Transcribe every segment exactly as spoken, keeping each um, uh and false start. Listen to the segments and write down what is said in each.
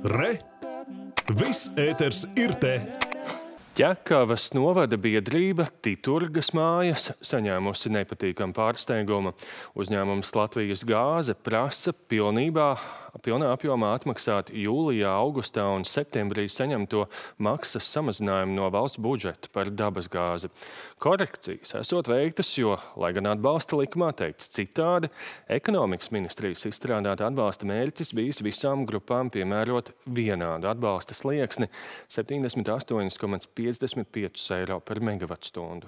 Re! Viss ēters ir te! Ķekavas novada biedrība Titurgas mājas saņēmusi nepatīkamu pārsteigumu. Uzņēmums Latvijas gāze prasa pilnībā, pilnā apjomā atmaksāt jūlijā, augustā un septembrī saņemto maksas samazinājumu no valsts budžeta par dabasgāzi. Korekcijas esot veiktas, jo, lai gan atbalsta likumā teikts citādi, ekonomikas ministrijas izstrādāta atbalsta mērķis bijis visām grupām piemērot vienādu atbalsta slieksni – septiņdesmit astoņi komats piecdesmit pieci eiro par megavatstundu.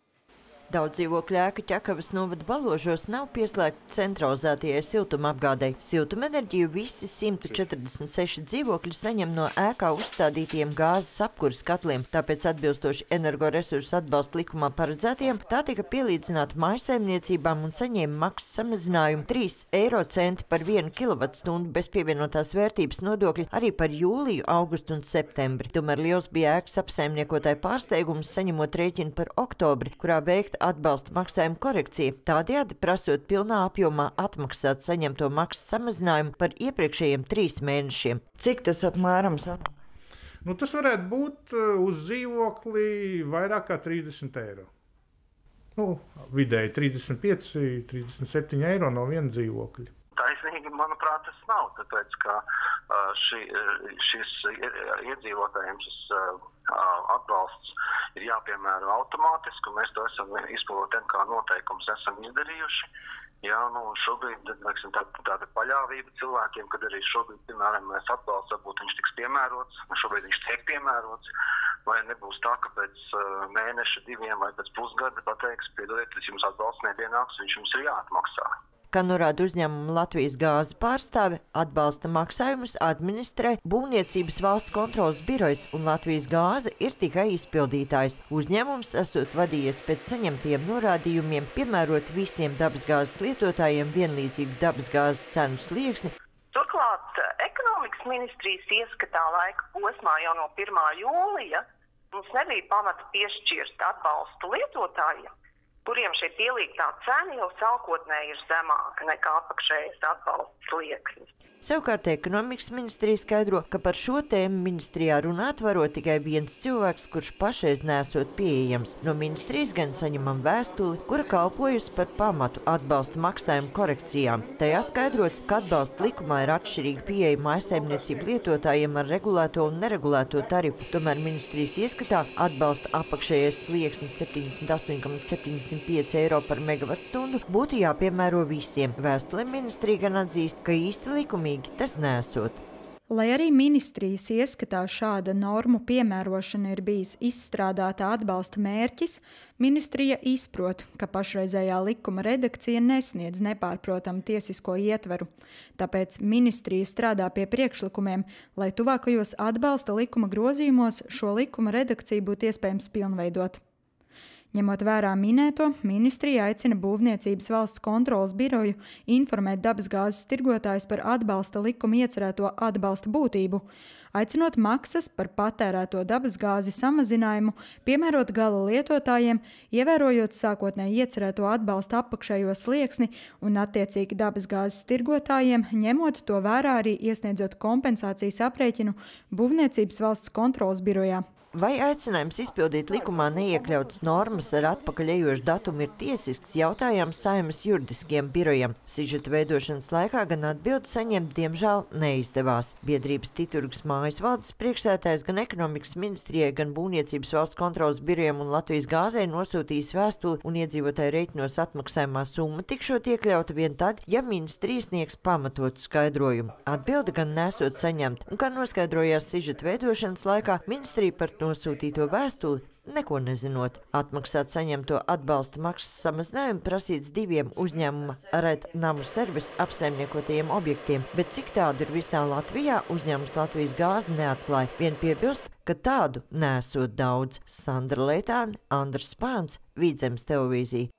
Daudz dzīvokļu ēku Ķekavas novada Baložos nav pieslēgti centralizētajai siltumapgādei. Siltumenerģiju visi simt četrdesmit seši dzīvokļi saņem no ēkā uzstādītiem gāzes apkuras katliem, tāpēc atbilstoši energoresursu atbalsta likumā paredzētiem, tā tika pielīdzināta mājsaimniecībām un saņēma maksas samazinājumu trīs eiro centi par vienu kilovatstundu bez pievienotās vērtības nodokļa arī par jūliju, augustu un septembri. Tomēr liels bija ēkas apsaimniekotāju pārsteigums saņemot rēķinu par oktobri, kurā veikta atbalsta maksājuma korekcija, tādējādi prasot pilnā apjomā atmaksāt saņemto maksas samazinājumu par iepriekšējiem trīs mēnešiem. Cik tas apmēram? Nu, tas varētu būt uz dzīvokli vairāk kā trīsdesmit eiro. Nu, vidēji trīsdesmit pieci, trīsdesmit septiņi eiro no viena dzīvokļa. Taisnīgi, manuprāt, tas nav, tāpēc, ka ši, šis iedzīvotājiem šis atbalsts ir jāpiemēro automātiski, un mēs to esam izpildot kā noteikums esam izdarījuši. Jā, nu, šobrīd, laiksim, tā, tāda paļāvība cilvēkiem, kad arī šobrīd, piemēram, mēs atbalsts, varbūt viņš tiks piemērots, šobrīd viņš tiek piemērots, vai nebūs tā, ka pēc mēneša, diviem vai pēc pusgada pateiks, piedodiet, jums atbalsts nepienāks, viņš jums ir jāatmaksā. Kā norāda uzņēmuma Latvijas gāze pārstāve, atbalsta maksājumus administrē Būvniecības valsts kontroles birojas un Latvijas gāze ir tikai izpildītājs. Uzņēmums esot vadījies pēc saņemtiem norādījumiem, piemērot visiem dabasgāzes lietotājiem vienlīdzīgu dabasgāzes cenu slieksni. Turklāt ekonomikas ministrijas ieskatā laika posmā jau no pirmā jūlija mums nebija pamata piešķirt atbalstu lietotājiem, kuriem šeit ieliktā cena jau sākotnēji ir zemāka nekā apakšējais atbalsts slieksnis. Savukārt ekonomikas ministrija skaidro, ka par šo tēmu ministrijā runāt varot tikai viens cilvēks, kurš pašreiz nesot pieejams. No ministrijas gan saņemam vēstuli, kura kalpojusi par pamatu atbalsta maksājumu korekcijām. Tajā skaidrots, ka atbalsta likumā ir atšķirīga pieeja mājsaimniecību lietotājiem ar regulēto un neregulēto tarifu. Tomēr ministrijas ieskatā atbalsta apakšējais slieksnis septiņdesmit astoņi komats septiņdesmit pieci eiro par megavatstundu būtu jāpiemēro visiem. Vēstulē ministrija gan atzīst, ka īsti likumi tas nesot. Lai arī ministrijas ieskatā šāda normu piemērošana ir bijis izstrādāta atbalsta mērķis, ministrija izprot, ka pašreizējā likuma redakcija nesniedz nepārprotamu tiesisko ietveru. Tāpēc ministrija strādā pie priekšlikumiem, lai tuvākajos atbalsta likuma grozījumos šo likuma redakciju būtu iespējams pilnveidot. Ņemot vērā minēto, ministrija aicina Būvniecības valsts kontroles biroju informēt dabasgāzes tirgotājus par atbalsta likuma iecerēto atbalsta būtību, aicinot maksas par patērēto dabasgāzi samazinājumu piemērot gala lietotājiem, ievērojot sākotnēji iecerēto atbalsta apakšējo slieksni un attiecīgi dabasgāzes tirgotājiem, ņemot to vērā arī iesniedzot kompensācijas aprēķinu Būvniecības valsts kontroles birojā. Vai aicinājums izpildīt likumā neiekļautas normas ar atpakaļejošu datumu ir tiesisks jautājums Saeimas juridiskiem birojam? Sižeta veidošanas laikā gan atbildi saņemt, diemžēl, neizdevās. Biedrības Titurgas mājas valdes priekšsēdētājs gan ekonomikas ministrijai, gan Būvniecības valsts kontroles birojam un Latvijas gāzei nosūtījis vēstuli un iedzīvotāju rēķinos atmaksājumā summa tikšot iekļauta vien tad, ja ministrija sniegs pamatotu skaidrojumu. Atbildi gan nesot saņemt, un kā noskaidrojās Sižeta veidošanas laikā, ministrija par nosūtīto vēstuli, neko nezinot. Atmaksāt saņemto atbalsta maksas samazinājumu prasīts diviem uzņēmuma Red namu servis apsaimniekotajiem objektiem, bet cik tādu ir visā Latvijā, uzņēmums Latvijas gāze neatklāja. Vien piebilst, ka tādu nesot daudz. Sandra Leitāne, Andrs Spāns, Vidzemes televīzija.